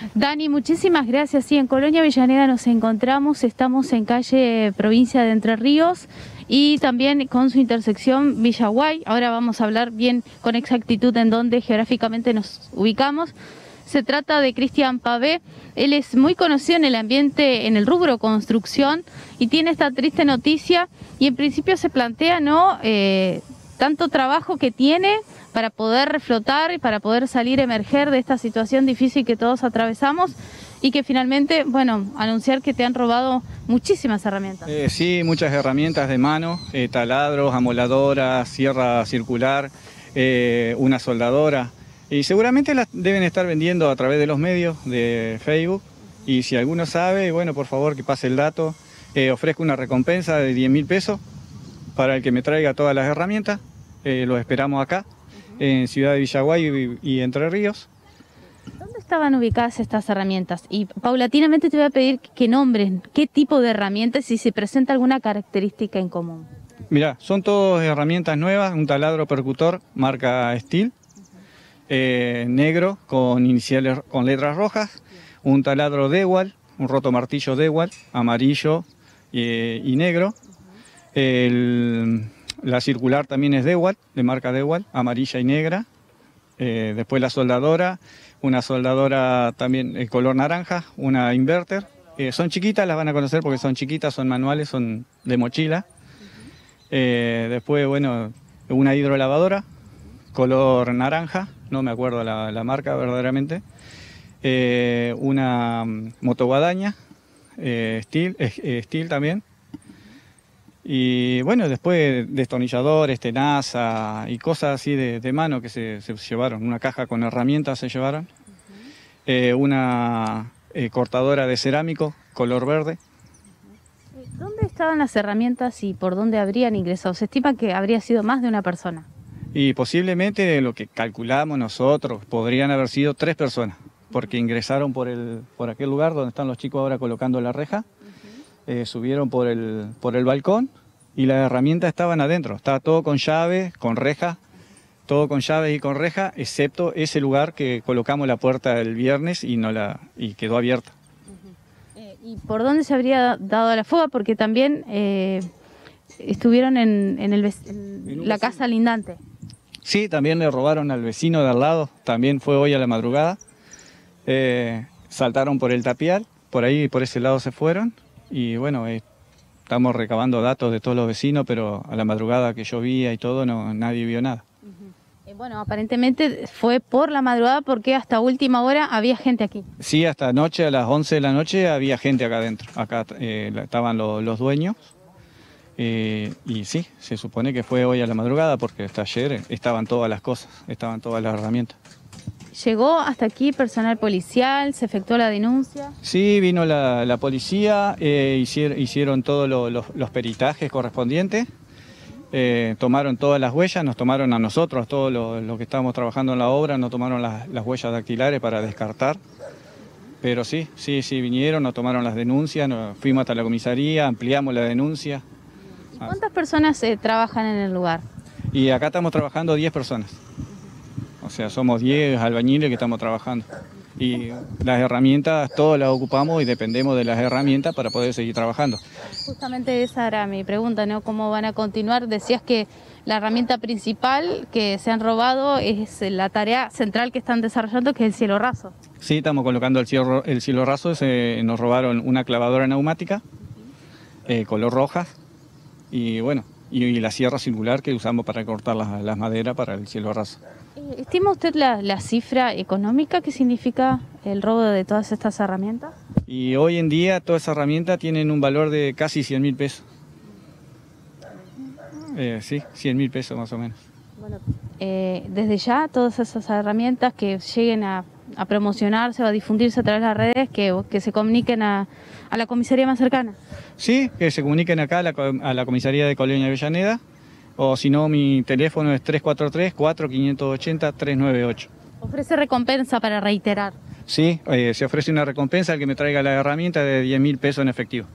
Dani, muchísimas gracias. Sí, en Colonia Avellaneda nos encontramos, estamos en calle Provincia de Entre Ríos y también con su intersección Villaguay. Ahora vamos a hablar bien con exactitud en dónde geográficamente nos ubicamos. Se trata de Cristian Pavé. Él es muy conocido en el ambiente, en el rubro construcción, y tiene esta triste noticia y en principio se plantea, ¿no?, tanto trabajo que tiene para poder reflotar y para poder salir, emerger de esta situación difícil que todos atravesamos, y que finalmente, bueno, anunciar que te han robado muchísimas herramientas. Sí, muchas herramientas de mano, taladros, amoladoras, sierra circular, una soldadora. Y seguramente las deben estar vendiendo a través de los medios de Facebook. Y si alguno sabe, bueno, por favor que pase el dato. Ofrezco una recompensa de 10.000 pesos para el que me traiga todas las herramientas. Los esperamos acá, en Ciudad de Villaguay y Entre Ríos. ¿Dónde estaban ubicadas estas herramientas? Y paulatinamente te voy a pedir que nombren qué tipo de herramientas y si presenta alguna característica en común. Mirá, son todas herramientas nuevas, un taladro percutor marca Steel, negro con iniciales con letras rojas, un taladro Dewalt, un rotomartillo Dewalt, amarillo y negro. La circular también es Dewalt, de marca Dewalt, amarilla y negra. Después la soldadora, una soldadora también color naranja, una inverter. Son chiquitas, las van a conocer porque son chiquitas, son manuales, son de mochila. Después, bueno, una hidrolavadora, color naranja, no me acuerdo la marca verdaderamente. Una motoguadaña, Steel también. Y bueno, después destornilladores, tenaza y cosas así de mano que se llevaron. Una caja con herramientas se llevaron. Una cortadora de cerámico, color verde. ¿Dónde estaban las herramientas y por dónde habrían ingresado? Se estima que habría sido más de una persona. Y posiblemente lo que calculamos nosotros, podrían haber sido 3 personas, porque ingresaron por aquel lugar donde están los chicos ahora colocando la reja. Subieron por el balcón y las herramientas estaban adentro. Estaba todo con llave, con reja, todo con llaves y con reja, excepto ese lugar que colocamos la puerta el viernes y quedó abierta. ¿Y por dónde se habría dado la fuga? Porque también estuvieron en la casa lindante. Sí, también le robaron al vecino de al lado, también fue hoy a la madrugada. Saltaron por el tapial, por ahí, por ese lado se fueron. Y bueno, estamos recabando datos de todos los vecinos, pero a la madrugada que llovía y todo, nadie vio nada. Bueno, aparentemente fue por la madrugada porque hasta última hora había gente aquí. Sí, hasta anoche, a las 11 de la noche, había gente acá adentro. Acá estaban los dueños. Y sí, se supone que fue hoy a la madrugada porque hasta ayer estaban todas las cosas, estaban todas las herramientas. ¿Llegó hasta aquí personal policial? ¿Se efectuó la denuncia? Sí, vino la policía, hicieron todos los peritajes correspondientes, tomaron todas las huellas, nos tomaron a nosotros, todos los que estábamos trabajando en la obra, nos tomaron las huellas dactilares para descartar. Pero sí, vinieron, nos tomaron las denuncias, fuimos hasta la comisaría, ampliamos la denuncia. ¿Y cuántas personas trabajan en el lugar? Y acá estamos trabajando 10 personas. O sea, somos 10 albañiles que estamos trabajando. Y las herramientas, todas las ocupamos y dependemos de las herramientas para poder seguir trabajando. Justamente esa era mi pregunta, ¿no? ¿Cómo van a continuar? Decías que la herramienta principal que se han robado es la tarea central que están desarrollando, que es el cielo raso. Sí, estamos colocando el cielo raso. Nos robaron una clavadora neumática, color roja, y bueno, y la sierra circular que usamos para cortar las maderas para el cielo raso. ¿Estima usted la cifra económica que significa el robo de todas estas herramientas? Y hoy en día todas esas herramientas tienen un valor de casi 100.000 pesos. Sí, 100.000 pesos más o menos. Bueno, desde ya todas esas herramientas que lleguen a promocionarse o a difundirse a través de las redes, que se comuniquen a la comisaría más cercana. Sí, que se comuniquen acá a la comisaría de Colonia Avellaneda, o si no, mi teléfono es 343-4580-398. ¿Ofrece recompensa para reiterar? Sí, se ofrece una recompensa al que me traiga la herramienta de 10.000 pesos en efectivo.